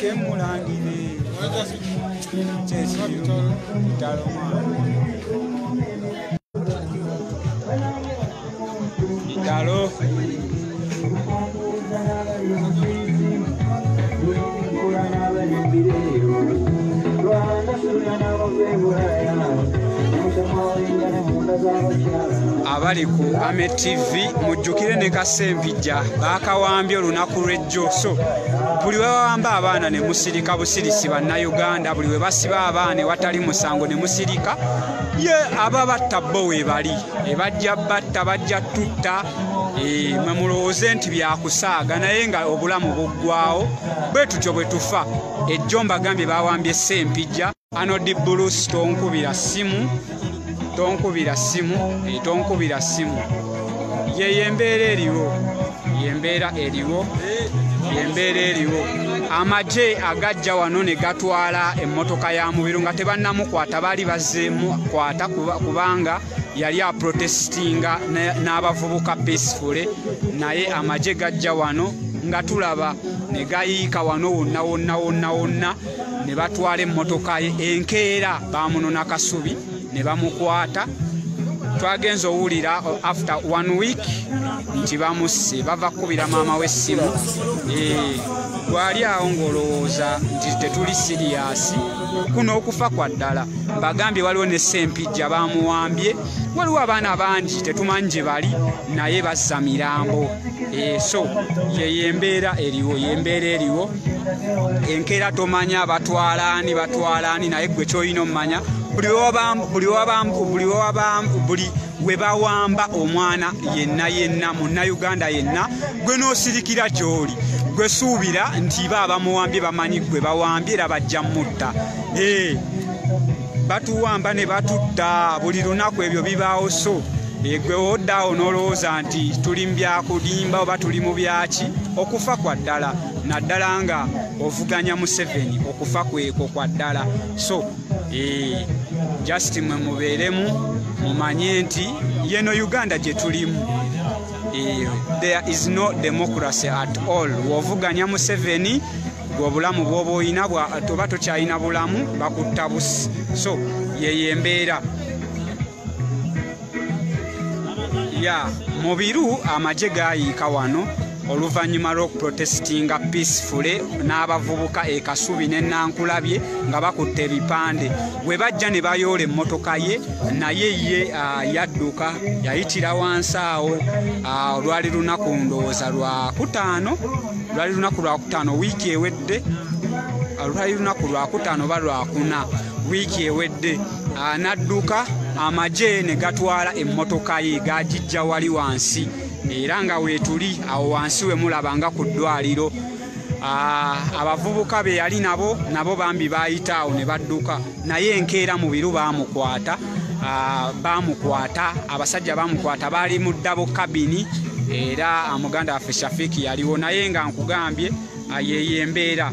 Kemulangire. Italo. Abali ku Ame TV mujjukire ne Kasempijja bakawambye olunaku lw'ejjo. So buli we wawamba abaana ne musirika busirisi bannayuganda, buli we basiba abaana watali musango ne musirika ye ababatta bo we bali ebajja batta bajja tutta mwe mulowooze nti byakusaaga naye nga obulamu buggwawo bwe tutyo bwe tufa. Ejjo mbagambye bawambye Sempijja. Ano di Bruce tonkubira simu yembeera eriwo amaje agajja wano ne gatwala emmotoka ya Mubiru nga tebannamukwata bali bazzeemu kwata kubanga yali aprotestinga n'abavubuka peaceful, naye amaje gajja wano nga tulaba ne gayiika wano wonna ne batwala emmotoka ye. Enkeera bamunona Kasubi ne bamukwata. Twagenza owulira after 1 week nti bamusse bava kubira maama w'essimu. Gwali awo ng'olowooza nti tetuli siriyasi kuno okufa kwa ddala. Mbagambye waliwo ne Sempijja bamuwambye, waliwo abaana bangi tetumanyi gye bali naye bazza mirambo. So yembeera eriwo. Enkeera tomanya batwalaani naye gwe kyolina omumanya buli we bawamba omwana yenna munnayuganda yenna gwe n'osirikira gy'oli gwe suubira nti bamuwambye bamanyi gwe bawambye era bajja mutta. Batuwamba ne batutta buli lunaku, ebyo bibaawo. So gwe oddaawo n'olowooza nti tuli mu byakudimba oba tuli mu byaki. Okufa kwa ddala naddala nga ovuganya Museveni, okufa kweko kwa ddala. So just mwe mubeeremu mumanye nti yeno Uganda gye tulimu there is no democracy at all. Wovuganya Museveni gwe obulamu bw'oba oyina oba tokyalina bulamu bakutta busi. So yembeera Mubiru amaje gayiika wano oluvannyuma lw'okuprotestinga peacefully n'abavubuka Kasubi ne Nankulabye nga bakutte ebipande. Bwe bajja ne bayoola emmotoka ye naye ye yadduka yayitira wansi awo. Lwali lunaku ndowooza Lwakutaano wiiki ewedde, lwali lunaku Lwakutaano oba Lwakuna wiiki ewedde. N'adduka amaje ne gatwala emmotoka ye gagijja wali wansi. Era nga weetuli awo wansi we mulaba nga ku ddwaliro. Abavubuka be yali nabo bambi baayita awo ne badduka, naye enkeera Mubiru bamukwata. Abasajja bamukwata baali mu ddabo kabini, era muganda waffe Shafiki yaliwo, naye nga nkugambye yeyembeera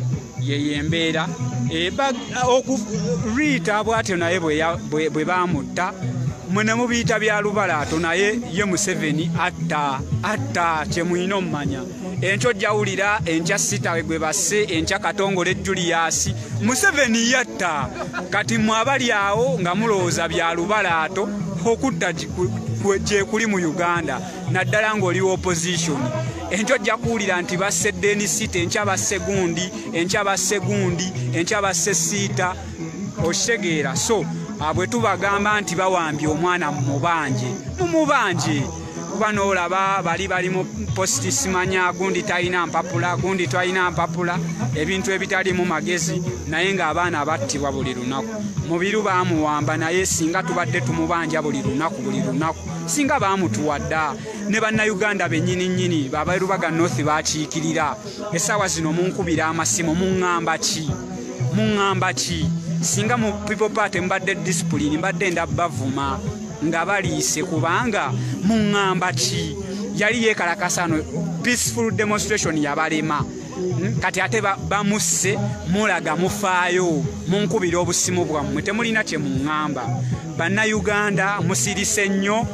Rita bwatyo naye bwe bamutta. Mwene mubiyita bya lubalaato naye ye Museveni atta kyemulina omumanya. Enkyo jawulira enkya Sita gwe basse, enkya Katongole Julius, Museveni yatta. Kati mwabali awo nga mulowooza bya lubalaato, okutta gye kuli mu Uganda naddala ng'oli opposition. Enkyo jja kuwulira nti basse Denisita, enkya basse Gundi, enkya basse Gundi, enkya basse Siita. Okitegeera. So bwe tubagamba nti bawambye omwana mumubanje kuba n'olaba bali mu posti simanya, Gundi talina mpapula, Gundi twalina mpapula, ebintu ebitalimu magezi, naye ng'abaana battibwa buli lunaku. Mubiru bamuwamba naye singa tubadde tumubanja buli lunaku singa bamutuwadda. Ne bannayuganda bennyini Babalubaga North bakiikirira. Essaawa zino munkubira amasimu muŋŋamba ki? Singa mu People Party mbadde discipline mbadde ndabavuma nga baliise kubanga muŋŋamba ki? Yali yeekalakasano peaceful demonstration yabalema. Kati ate bamusse mulaga mufaayo munkubira obusimu bwammwe temulina kye muŋŋamba. Bannayuganda musirise nnyo,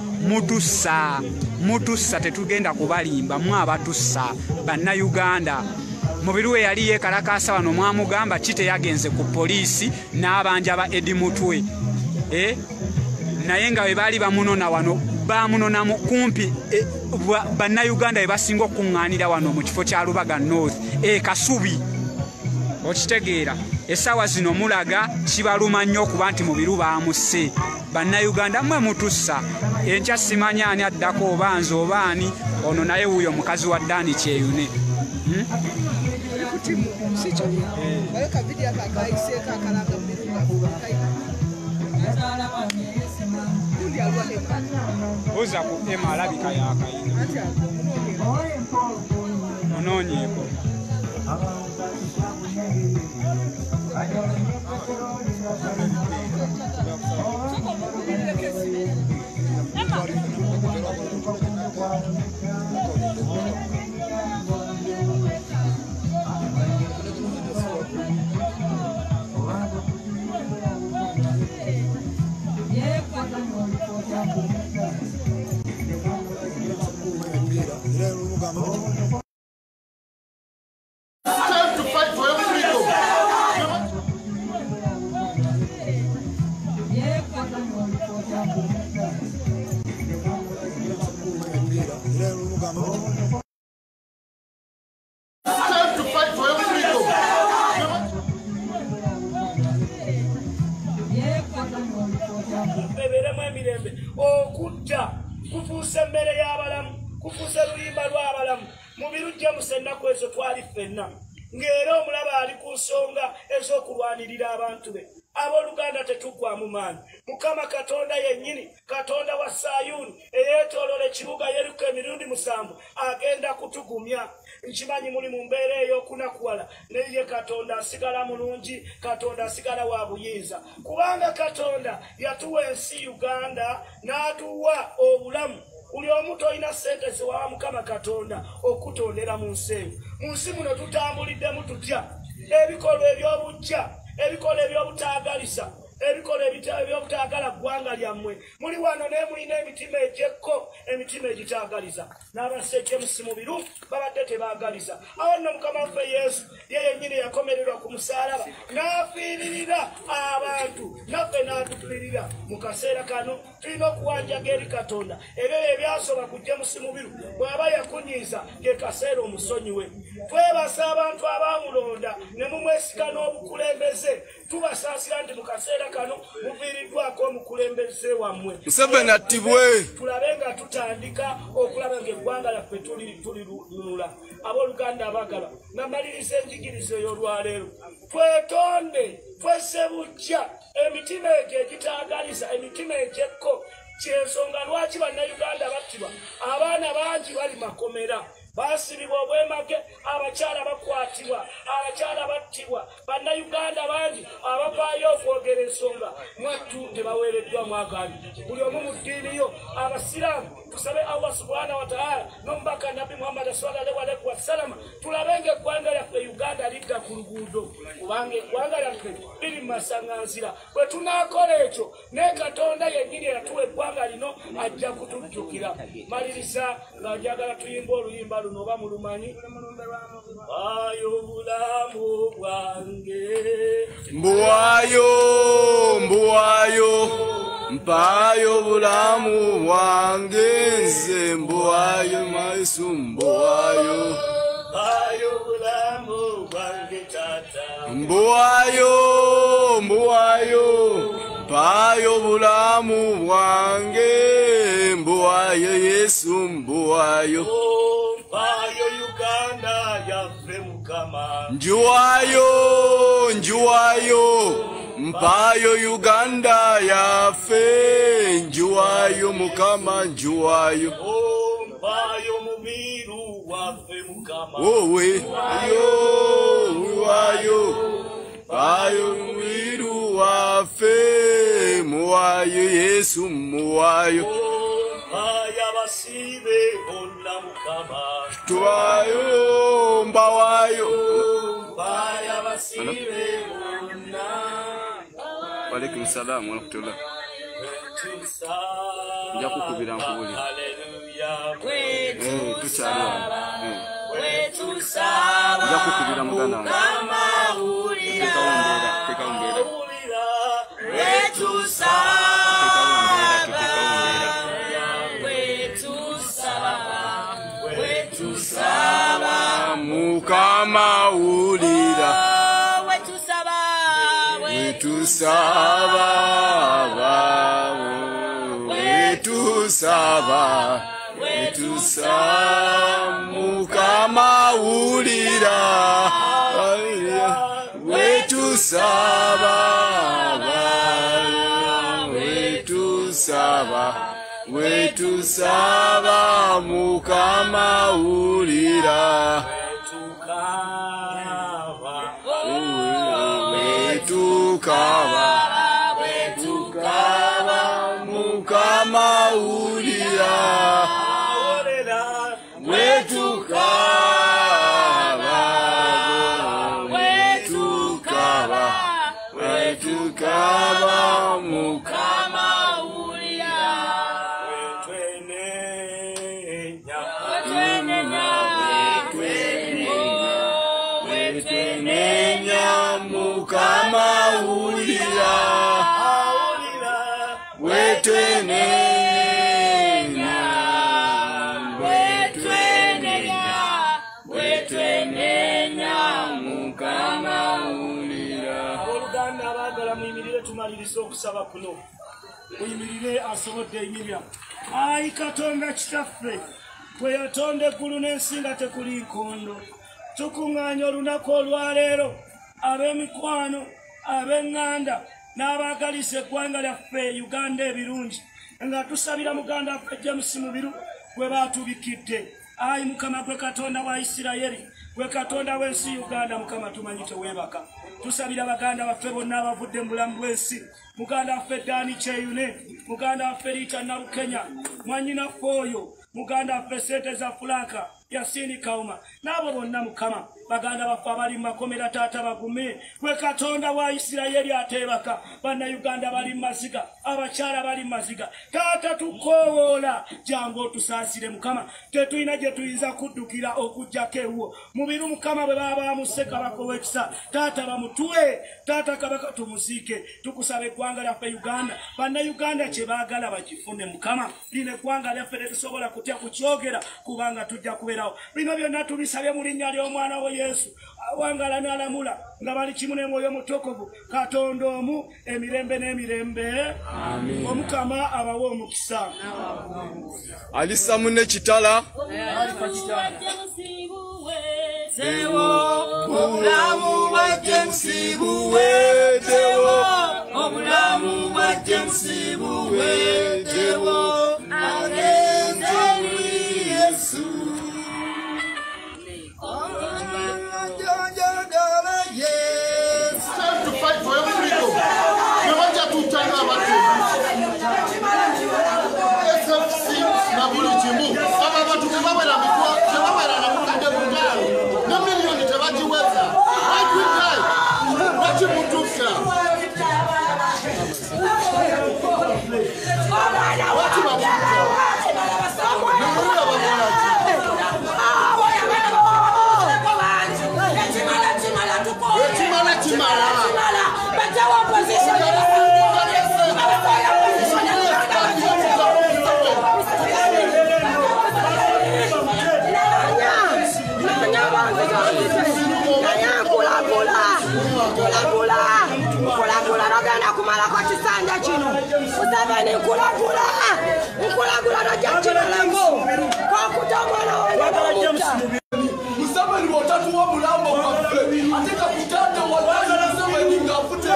mutussa tetugenda kubalimba, mwabatussa. Bannayuganda Mubiru yali yekalakasa wano mwamugamba kite yagenze ku poliisi n'abanja ba Edi Mutwe naye nga bwe baali bamunona wano bamunona mu kumpi bannayuganda bwe basinga okuŋŋaanira wano mu kifo kya Lubaga North Kasubi okitegeera essaawa zino mulaga kibaluma nnyo okuba nti Mubiru baamusse bannayuganda mmwe mutussa enkya simanya ani addako oba nze oba ani ono naye wuuyo mukazi wa Dani Kyeyune Oza ku Emma alabika yakayina onoonyeeko okutta kufuusa emmere y'abalamu kufuusa lulimba lw'abalamu Mubiru James ennaku ezo twali ffenna ng'era omulaba ali ku nsonga ez'okulwanirira abantu be abooluganda tetuggwamu maanyi Mukama Katonda yennyini Katonda wa Sayuni eyeetoolola ekibuga Yeriko emirundi 7 agenda kutugumya nkimanyi muli mu mbeera ey'okunakuwala naye Katonda asigala mulungi Katonda asigala wa buyinza kubanga Katonda yatuwa ensi Uganda n'atuwa obulamu buli omu toyina ssente ziwawa Mukama Katonda okutondera mu nsi eyo mu nsi muno tutambuliddemu tutya ebikolwa eby'obujja ebikolwa eby'obutaagalisa ebikolwa eby'obutaagala ggwanga lyammwe muli wano naye mulina emitima egyekko emitima egitaagaliza n'abasajja Mubiru babadde tebaagaliza awo nno Mukama waffe Yesu ye yennyini yakomererwa ku musaalaba n'afiiririra abantu naffe n'atufirira mu kaseera kano tulina okuwanjaga eri Katonda ebyo ebyasoba ku Mubiru bw'aba yakunyiiza ge kaseera omusonyiwe twebasa abantu abaamulonda ne mumwesika n'obukulembeze tubasaasira nti mu kaseera kano muviiriddwako omukulembeze wammwe Museveni attibwe tulabe nga tutandika okulaba ng'eggwanga lyaffe tulirunula abooluganda abaagala namaliriza enjigiriza ey'olwaleero twetonde twesse bujja emitima egyo egitaagaliza emitima egyekko kyensonga lwaki bannayuganda battibwa abaana bangi bali makomera basibibwa obwemage abakyala bakwatibwa abakyala battibwa bannayuganda bangi abavaayo okwogera ensonga mwattu tebaweereddwa mwagabi buli omu mu ddiini yo abasiraamu tusabe Allah subhanahu wa ta'ala n'omubaka Nabbi Muhammad sallallahu alaihi wasallam tulabe ng'eggwanga lyaffe Uganda lidda ku luguudo kubanga eggwanga lyaffe liri mu masaŋŋanzira bwe tunaakola ekyo ne Katonda yennyini eyatuwa eggwanga lino ajja kutujjukira maliriza nga njagala tuyimba oluyimba luno oba mulumanyi waayo obulamu bwange mbuwaayo mpayo obulamu bwange nze mbuwaayo Yesu mbuwaayo obulamu bwange tata mbuwaayo mpayo obulamu bwange mbuwaayo Yesu mbuwaayo mpayo Uganda yaffe Mukama njuwaayo mpayo Uganda yaffe njuwaayo Mukama njuwaayo mpayo Mubiru waffe Mukama wowe muwaayo mpayo Mubiru waffe muwaayo Yesu muwaayo mpayo abasibe bonna Mukama tuwaayo mbawaayo mpayo abasibe bonna. Walaikum salam wa rahmatullah. Nja kukubira nkubuli. Tukyali Nja kukubira muganda wange. Teka wongera. Mukama ulira. Wetusaba Mukama ulira. Wetusaba Mukama ulira. Wetukaba Mukama ulira. Wetukaba Mukama ulira. Wetwenenya Mukama ulira. Oluganda abagala muyimirire tumalirize okusaba kuno. Muyimirire asobodde yimirira. Ayi Katonda kitaffe, gwe yatonda eggulu n'ensi nga tekuli nkondo. Tukuŋŋaanya olunaku olwaleero ab'emikwano, ab'eŋŋanda n'abaagalisa eggwanga lyaffe Uganda ebirungi nga tusabira muganda waffe James Mubiru gwe baatubikidde. Ayi Mukama gwe Katonda wa Isirayiri, gwe Katonda w'ensi Uganda, Mukama tumanyi teweebaka. Tusabira baganda baffe bonna abavudde mu bulamu bw'ensi. Muganda waffe Dani Kyeyune, muganda waffe Rita Narukenya, mwannyinaffe oyo, muganda waffe Sente za Fulaka, Yasini Kauma, n'abo bonna Mukama baganda baffe abali mu makomera taata bagume. Gwe Katonda wa Isirayiri ateebaka, bannayuganda bali mu maziga, abakyala bali mu maziga. Taata tukoowoola, jangu otusaasire Mukama, tetulina gye tuyinza kuddukira okuggyako ewuwo. Mubiru Mukama bwe baba bamusse Kabaka ow'ekisa, taata bamutuwe, taata Kabaka tumuziike. Tukusaba eggwanga lyaffe Uganda, bannayuganda kye baagala bakifune Mukama. Lino eggwanga lyaffe tetusobola kutya kukyogera kubanga tujja kubeerawo. Bino byonna tubisabye mu linnya ly'omwana we Yesu, awangala n'alamula nga bali kimu ne Mwoyo Mutukuvu, Katonda omu, emirembe n'emirembe. Omukama abawe omukisa. Alisa munne kitala. Obulamu bwa James buweetewo. Obulamu bwa James buweetewo. Agenze muri Yesu. To fight for your freedom. We want you to turn our SFC na bulichimu. Aba bantu tebabera mikwa, tebabera na mukande mungalo. Na milioni tebajiweza. Why do we die? Wachi mutuka. Wachi mutuka. Musamani watatu wa mulambo waffe ateka kutanda watatu musamani ngafute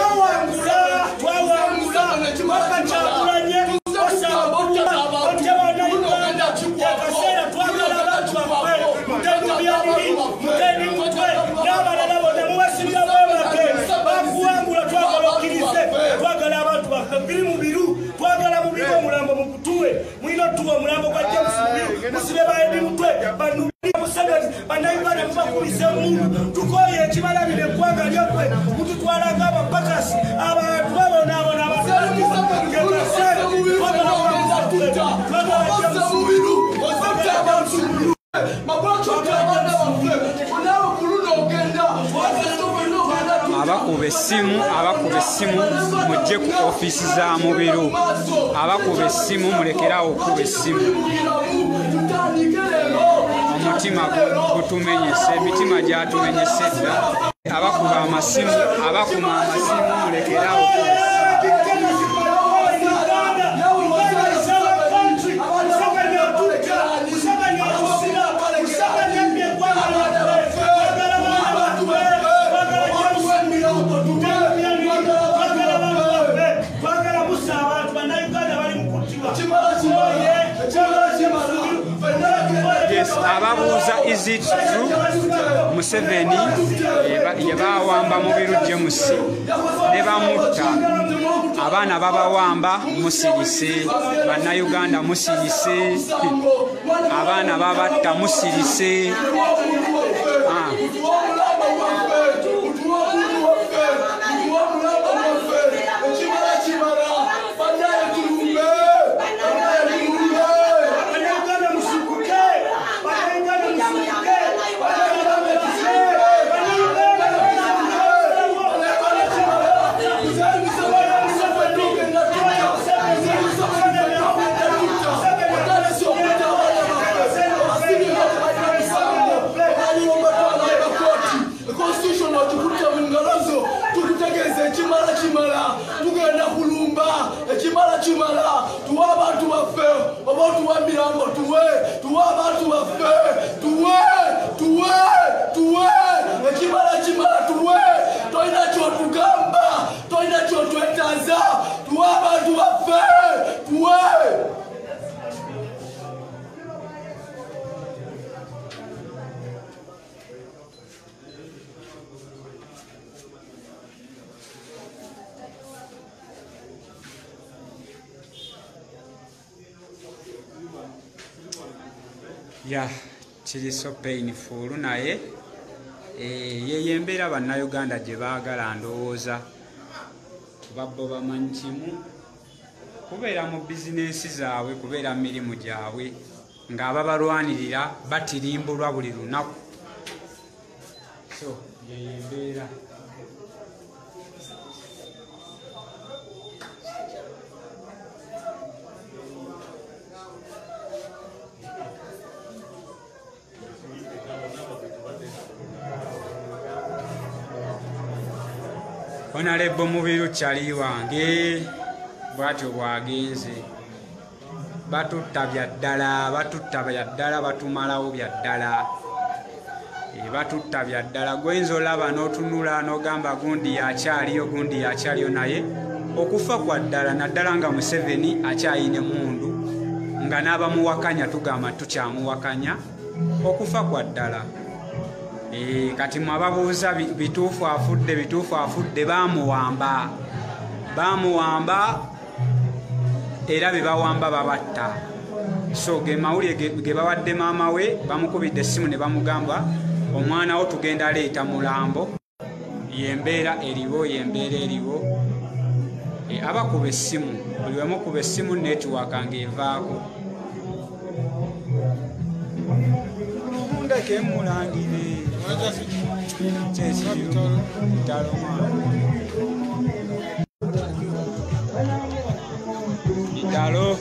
tuwa mulambo kwa James Mubiru musibe baebi mutwe banubira musabezi banayibana mubakulise mundu tukoye ekibalabire eggwanga lyaffe mututwalanga abapakasi abantu babona Mubiru abakuba essimu mujje ku ofiisi za Mubiru abakuba essimu mulekerawo okuba essimu omutima gutumenyese emitima gyatumenyese dda abakuba amasimu mulekerawo okuba essimu ababuuza is it true Museveni yebawamba Mubiru James ne bamutta abaana babawamba musirise bannayuganda musirise abaana babatta musirise Chimala, tuwa abantu baffe, oba tuwa mirambo tuwe abantu baffe, tuwe, chimala tuwe, toina kyotugamba, toina kyotwetaaza, tuwa abantu baffe, tuwe. Yeah, kiri so painful naye yeye embeera bannayuganda gye baagala ndowooza babbo bamanyi kimu kubeera mu bizinensi zaabwe kubeera mirimu gyabwe ng'ababalwanirira batirimbulwa buli lunaku so yeye embeera Honorable Mubiru Chali wange bwatyo bwagenze batutta bya ddala batumalawo bya ddala batutta bya ddala gwenzo laba n'otunula n'ogamba gundi yakyaliyo naye okufa kwa ddala naddala nga Museveni akyayina emmundu nga n'abamuwakanya tugamba tukyamuwakanya okufa kwa ddala kati mwababuuza bituufu afudde bamuwamba era bebawamba babatta so ge mawulire ge bawadde maama we bamukubidde essimu ne bamugamba omwana wo tugenda leeta mulambo yembeera eriwo abakuba essimu buli wemu kuba essimu netiwaka ng'evaako ndeke mulangire Italo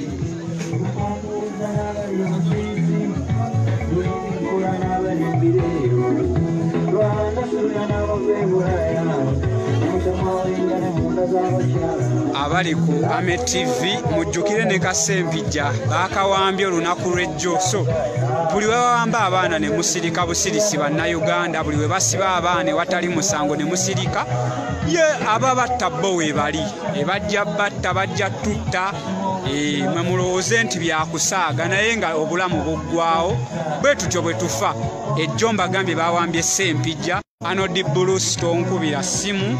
abali ku Ame TV mujjukire ne Kasempijja bakawambye olunaku lw'ejjo so buli we bawamba abaana ne musirika busirisi bannayuganda buli we basiba abaana watali musango ne musirika ye ababatta bo we bali bajja batta bajja tutta mwe mulowooze nti byakusaaga naye nga obulamu buggwawo bwe tutyo bwe tufa ejjo mbagambye bawambye Sempijja Anodi Bruce tonkubira simu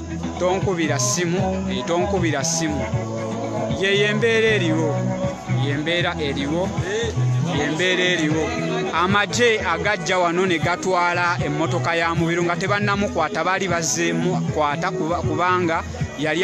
yembeera eriwo amaje agajja wano ne gatwala emmotoka ya Mubiru nga tebannamukwata bali bazzeemu kwata kubanga yali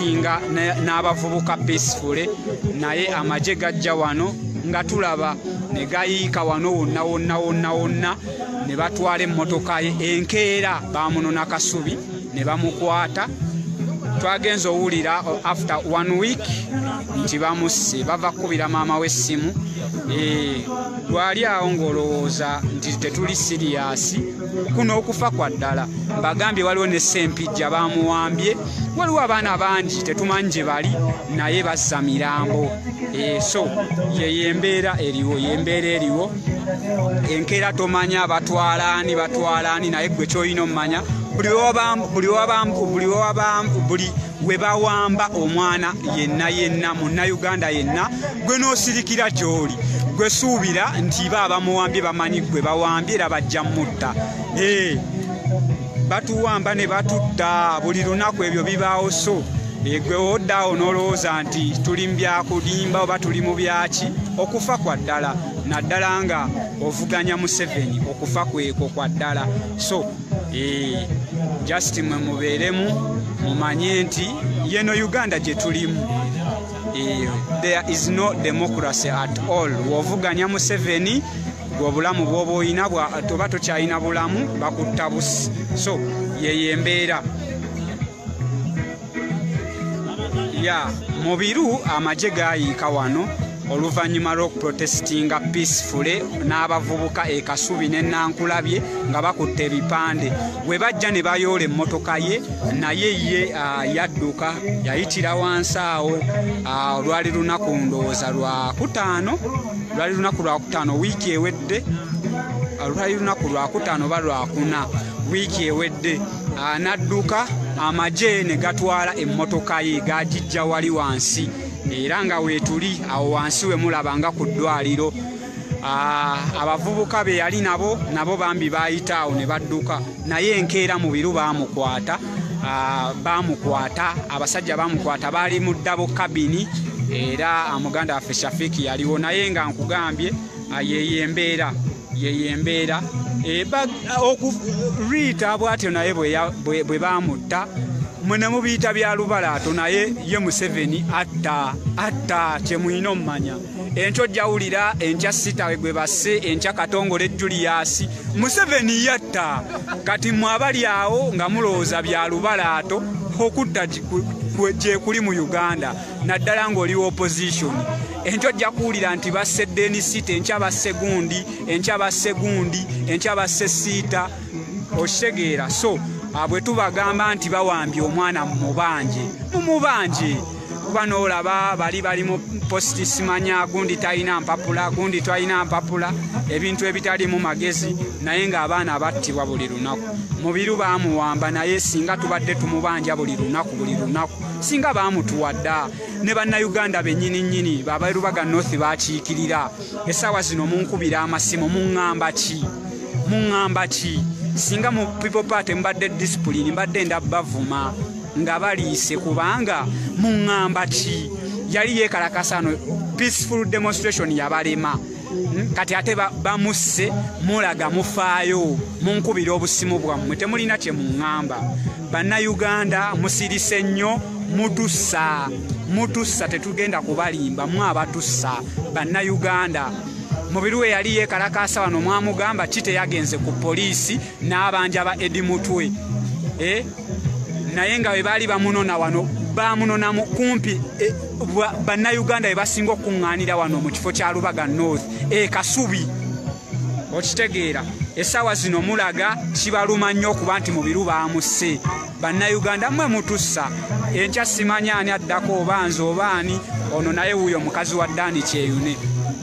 aprotestinga n'abavubuka peaceful naye amaje gajja wano nga tulaba ne gayiika wano wonna ne batwala emmotoka ye. Enkeera bamunona Kasubi ne bamukwata. Twagenza owulira after 1 week nti bamusse, bava kubira maama w'essimu. Lwali awo ng'olowooza nti tetuli siriyasi, kuno okufa kwa ddala. Bagambye waliwo ne Ssempijja bamuwambye, waliwo abaana bangi tetumanyi gye bali naye bazza mirambo. So ye embeera eriwo. Enkeera tomanya batwalaani naye gwe kyolina omumanya buli we bawamba omwana yenna Munnayuganda yenna gwe n'osirikira gy'oli gwe suubira nti bamuwambye bamanyi gwe bawambye era bajja mutta. Batuwamba ne batutta buli lunaku, ebyo bibaawo. So gwe oddaawo n'olowooza nti tuli mu byakudimba oba tuli mu byaki, okufa kwa ddala. Naddala nga ovuganya Museveni, okufa kweko kwa ddala. So just mwe mubeeremu mumanye nti yeno Uganda gye tulimu, there is no democracy at all. Wovuganya Museveni gwe obulamu bw'oba oyina oba tokyalina bulamu bakutta busi. So yeyo embeera. Mu biru amagye gayiika wano oluvannyuma lw'okuprotestinga peacefully n'abavubuka e Kasubi ne Nankulabye nga bakutte ebipande. Bwe bajja ne bayoola emmotoka ye, naye ye yadduka yayitira wansi awo. Lwali lunaku ndowooza Lwakutaano wiiki ewedde, lwali lunaku Lwakutaano oba Lwakuna wiiki ewedde. N'adduka amagye ne gatwala emmotoka ye gagijja wali wansi, era nga weetuli awo wansi we mulaba nga ku ddwaliro. Abavubuka be yali nabo bambi baayita awo ne badduka, naye enkeera mu biru bamukwata. Abasajja bamukwata baali mu ddabo kabini, era Muganda waffe Shafiki yaliwo. Naye nga nkugambye yeyo embeera. Rita bw'atyo naye bwe bamutta, mwe mubiyita bya lubalaato, naye ye Museveni atta kyemulina omumanya. Enkyo jjawulira enkya Sitawe gwe basse, enkya Katongole Julius, Museveni yatta. Kati mwe abali awo nga mulowooza bya lubalaato, okutta gye kuli mu Uganda, naddala ng'oli opposition. Enkyo ojja kuwulira nti basse Denisita, enkya basse Gundi, enkya basse Gundi, enkya basse Siita, okitegeera. So bwe tubagamba nti bawambye omwana mumubanje kuba n'olaba bali mu posti simanya, Gundi talina mpapula, Gundi twalina mpapula, ebintu ebitalimu magezi, naye ng'abaana battibwa buli lunaku. Mu biru bamuwamba, naye singa tubadde tumubanja buli lunaku, singa bamutuwadda. Ne Bannayuganda bennyini Babalubaga North bakiikirira. Essaawa zino munkubira amasimu, muŋŋamba ki? Singa mu People Party mbadde discipline, mbadde ndabavuma nga baliise, kubanga muŋŋamba ki? Yali yeekalakasa no peaceful demonstration yabalema. Kati ate bamusse, mulaga mufaayo, munkubira obusimu bwammwe, temulina kye muŋŋamba. Bannayuganda musirise nnyo, mutussa, tetugenda kubalimba, mwabatussa Bannayuganda. Mu biru we yali yeekalakasa wano mwamugamba kite yagenze ku poliisi n'abanja ba Edi Mutwe. Naye nga we baali bamunona wano, bamunona mu kumpi Bannayuganda we basinga okuŋŋaanira wano mu kifo kya Lubaga North, Kasubi. Okitegeera, essaawa zino mulaga kibaluma nnyo okuba nti mu biru baamusse. Bannayuganda mmwe mutussa. Enkya simanya ani addako, oba nze oba ani, ono naye wuuyo mukazi wa Dani Kyeyune.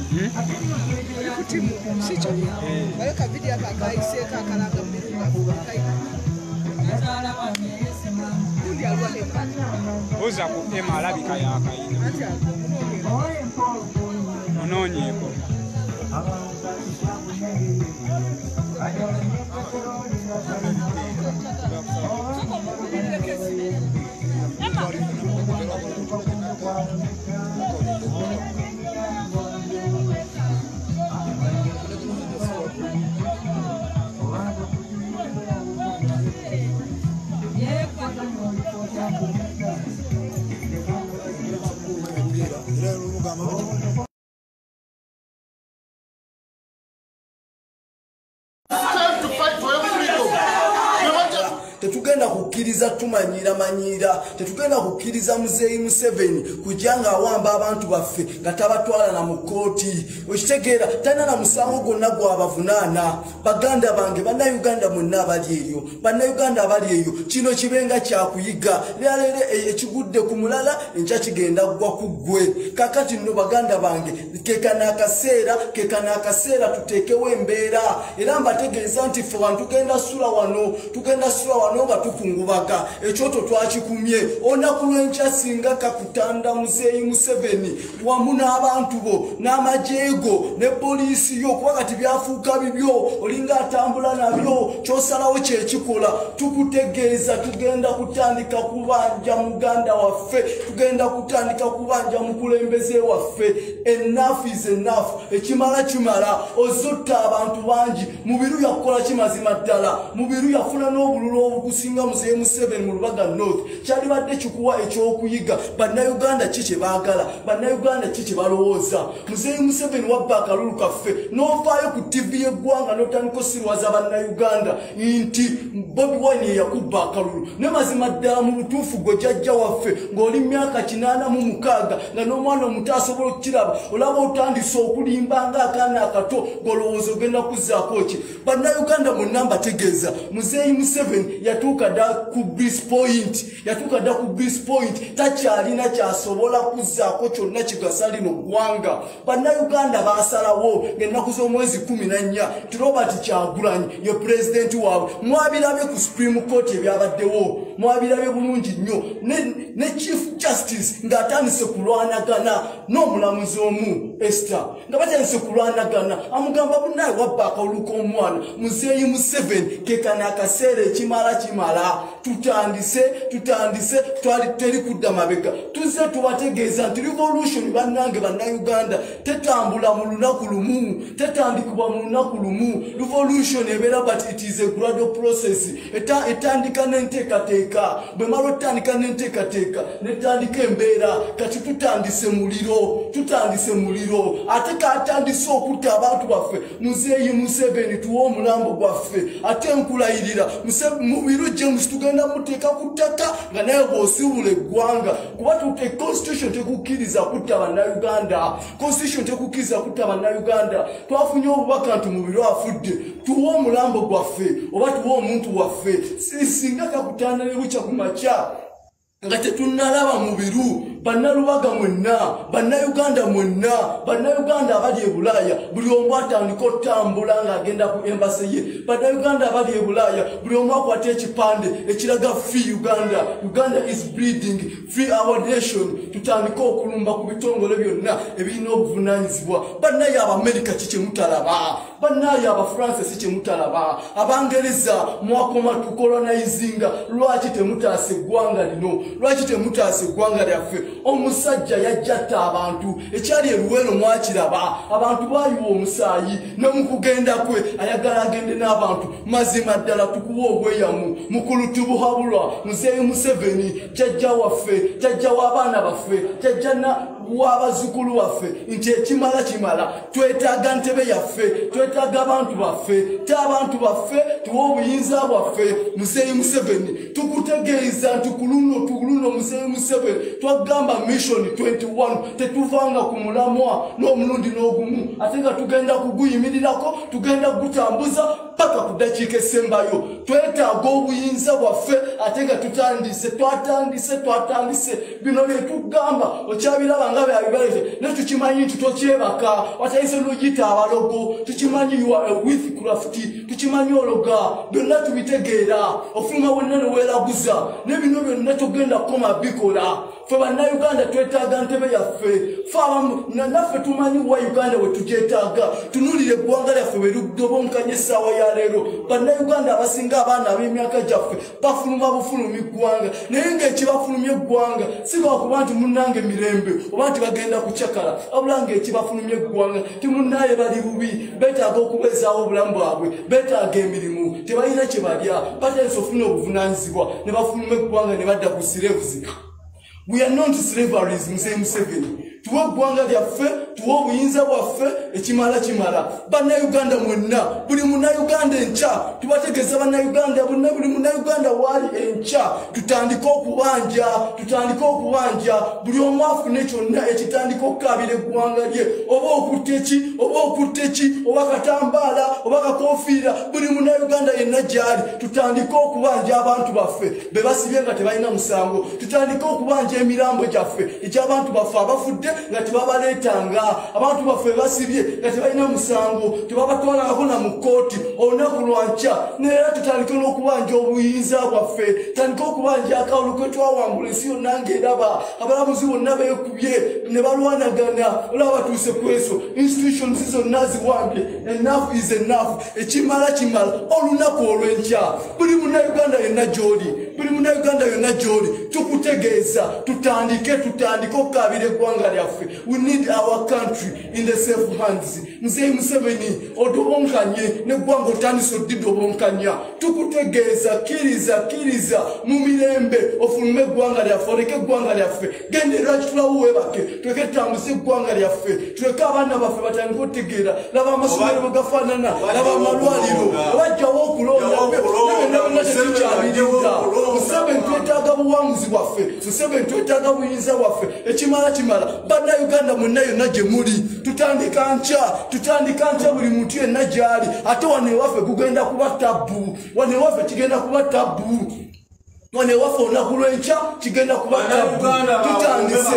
Oza ku Emma alabika yakayina onoonyeeko. kukkiriza tumanyira tetugenda kukkiriza muzeeyi Museveni kujanga awamba abantu baffe nga tabatwala na mu kooti okitegeera talina na musango gwonna gw'abavunaana baganda bange bannayuganda mwenna abali eyo kino kibenga kyakuyiga leero ekigudde ku mulala enkya kigenda gwa ku ggwe kakati nno baganda bange kekana akaseera tuteekewo embeera era mbategeeza nti ffe wano tugenda sula wano nga tukungubaga ekyoto twakikumye olunaku lw'enkya singa kakutanda muzeeyi Museveni wamu n'abantu bo n'amajeego ne poliisi yo kuba kati byafuuka bibyo olinga atambula nabyo kyosalawo kyekikola tukutegeeza tugenda kutandika kubanja muganda waffe tugenda kutandika kubanja mukulembeze waffe enough is enough ekimala ozotta abantu bangi mubiru yakola kimazima ddala mubiru yafuna n'obululu obukusinga muzeeyi Museveni mu Lubaga North kyali badde kikuwa ekyokuyiga bannayuganda kiki baagala bannayuganda kiki balowooza muzeeyi Museveni wabba akalulu kaffe n'ovaayo ku TV y'eggwanga n'otandika osirwaza bannayuganda nti Bobi Wine yakubba akalulu ne mazima ddala mu butuufu gwe jjajja waffe ng'oli myaka 86 nga n'omwana omuto asobola okukiraba olaba otandise okulimba ng'akaana akato ng'olowooza ogenda kuzzaako ki bannayuganda bonna mbategeeza muzeeyi Museveni yatuuka dda ku Bliss Point takyalina kyasobola kuzzaako kyonna kigasa lino ggwanga bannayuganda baasalawo ng'ennaku z'omwezi 14 ti Robert Kyagulanyi ye pulezidenti waabwe mwabirabye ku Supreme Court ebyabaddewo mwabirabye bulungi nnyo ne Chief Justice ng'atandise kulwanagana n'omulamuzi omu Esther nga batandise kulwanagana amugamba bunaye wabba akalulu k'omwana muzeeyi Museveni kekana akaseera ekimala tutandise twali teri kudda mabega tuzze tubategeeza nti revolution bannange bannayuganda tetambula mu lunaku lumu tetandikibwa mu lunaku lumu revolution ebeera but it is a gradual process etandika n'enteekateeka bwe mala otandika n'enteekateeka netandika embeera kati tutandise muliro ate katandise okutta abantu baffe muzeeyi Museveni tuwa omulambo gwaffe ate nkulayirira mu biro James tugenda muteeka ku ttaka nga naye bw'osiibula eggwanga kuba constitution tekukkiriza kutta bannayuganda twafunye obubaka nti mu biro afudde tuwa omulambo gwaffe oba tuwa omuntu waffe singa kakutanda ne bukya ku makya nga tetunnalaba mu biru bannalubaga mwenna bannayuganda mwenna bannayuganda abali e Bulaaya buli omu atandika otambula ng'agenda ku embassy ye bannayuganda abali e Bulaaya buli omu akwata ekipande ekiraga free Uganda is bleeding free our nation tutandika okulumba ku bitongole byonna ebirina obuvunaanyizibwa bannaye Abamerika kiki mutalaba bannaye Abafaransa si kyemutalaba Abangereza mwakoma tukolonizinga lwaki temutaasa eggwanga lino lwaki temutaasa eggwanga lyaffe omusajja yajjatta abantu ekyali eruwero mwakiraba abantu bayiwa omusaayi ne mukugenda kwe ayagala agende n'abantu mazima ddala tukuwa obweyamu mukulu tubuhabulwa muzeeyi Museveni jjajja waffe jjajja w'abaana baffe jjajja w'abazzukulu waffe nti ekimala twetaaga ntebe yaffe twetaaga abantu baffe abantu baffe tuwa obuyinza bwaffe muzeeyi Museveni tukutegeeza nti tuguluno muzeeyi Museveni twagamba mission 21 tetuvanga ku mulamwa n'omulundi n'ogumu ate nga tugenda kuguyimirirako tugenda kugutambuza paka ku ddakiika esembayo twetaaga obuyinza bwaffe ate nga twatandise bino bye tugamba okyabiraba nga byabibalete ne tukimanyi nti tokyebaka watayise n'ogiyita abalogo tukimanyi you are a witchcraft tukimanyi ologa byonna tubitegeera ofuluma bwenna ne weeraguza ne bino byonna togenda kukoma bikola ffe bannayuganda twetaaga ntebe yaffe naffe tumanyi wa Uganda we tugyetaaga tunulire eggwanga lyaffe bwe ludobonkanya essaawa ya leero bannayuganda abasinga abaana ab'emyaka gyaffe bafuluma bufulumi ggwanga naye ng'ekibafulumya eggwanga si lwakuba nti munnange mirembe oba nti bagenda kucakala wabula ng'ekibafulumya eggwanga ti munnaye bali bubi beetaaga okubeezaawo obulamu bwabwe beetaaga emirimu tebalina kye balya batandise ofuna obuvunaanyizibwa ne bafuluma eggwanga ne badda ku slaves. We are not slaveries, Muzeeyi Museveni. Tuwe eggwanga lyaffe tuwa obuyinza bwaffe ekimala kimala bannayuganda mwenna buli munnayuganda enkya tubategeeza bannayuganda bonna buli munnayuganda waali enkya tutandike okubanja buli omu afune kyonna ekitandika okukabira eggwanga lye oba okutte ki oba katambaala oba kakofiira buli munnayuganda yenna gyali tutandike okubanja abantu baffe be basibye nga tebalina musango tutandike okubanja emirambo gyaffe eky'abantu baffe abafudde nga tebabaleetanga abantu baffe basibye nga tebalina musango tebabatwalangako na mu kkooti olunaku lwankya neera tutandike n'okubanja obuyinza bwaffe tutandike okubanja akawulo ke twawangula ensi yonna ng'eraba abalamuzi bonna beekubye ne balwanagana olaba batuuse ku eso institutions zonna ziwambye enough is enough ekimala kimala olunaku olw'enkya buli munnayuganda yonna gy'oli tukutegeeza tutandike okukabira eggwanga lyaffe we need our country in the safe hands Mzee Museveni odobonkanye neggwanga otandise oddidobonkanya tukutegeeza kiriza mu mirembe ofulume eggwanga lyaffe oleke eggwanga lyaffe gende lwaki tulawuwebake tuleke tutambuze eggwanga lyaffe tuleke abaana baffe batandike otegeera laba amasomero bwe gafaanana laba amalwaliro bajjawo okulonda tetukyabirira Museveni twetaaga buwanguzi bwaffe Museveni twetaaga buyinza bwaffe ekimala bannayuganda mwenna yonna gye muli tutandika nkya buli muntu yenna gy'ali ate wano ewaffe kugenda kuba tabbu wano ewaffe kigenda kuba tabbu wano ewaffe olunaku lw'enkya kigenda kuba tabbu tutandise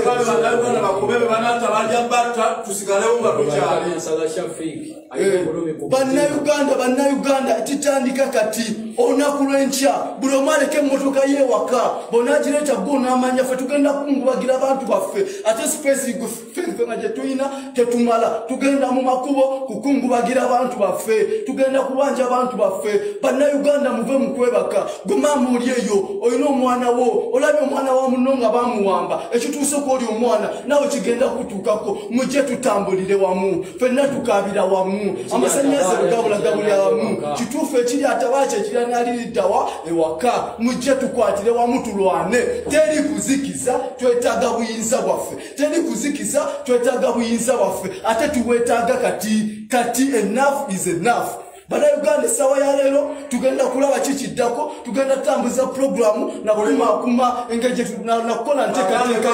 bannayuganda kitandika kati olunaku lw'enkya buli omu aleka emmotoka yeewaka bonna agireeta gwo n'amanya ffe tugenda kungubagira abantu baffe ate space ffe nga gye tulina tetumala tugenda mu makubo kukungubagira abantu baffe tugenda kubanja abantu baffe bannayuganda muve mu kwebaka gwe maama oli eyo olina omwana wo olabye omwana wa munno nga bamuwamba ekituuse ku oli omwana nawe kigenda kutuukako mujje tutambulire wamu ffenna tukaabira wamu amasannyalaze gabulagabulira wamu kituufu ekiri atabaki ekiranaaliriddawa ewaka mujje tukwatire wamu tulwane teri kuzikiza twetaaga buyinza bwaffe ate tuwetaaga kati enough is enough bannayuganda essaawa ya leero tugenda kulaba kikiddako tugenda tutambuza puroguramu nakumakuma engeri nakukola nteekateeka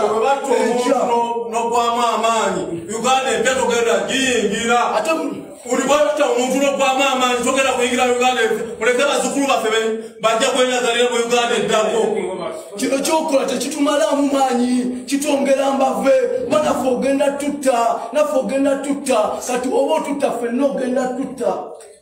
nogwamu amaanyi uganda empya togenda giyingira ate ulibwata omuntu nogwamu amaanyi togenda kuyingira uganda muleke bazukulu baffe bajja kwenyazalira mu uganda eddako kino kyokola tekitumalamu maanyi kitwongera mbave naffe ogenda tutta kati oba otutta ffenna ogenda tutta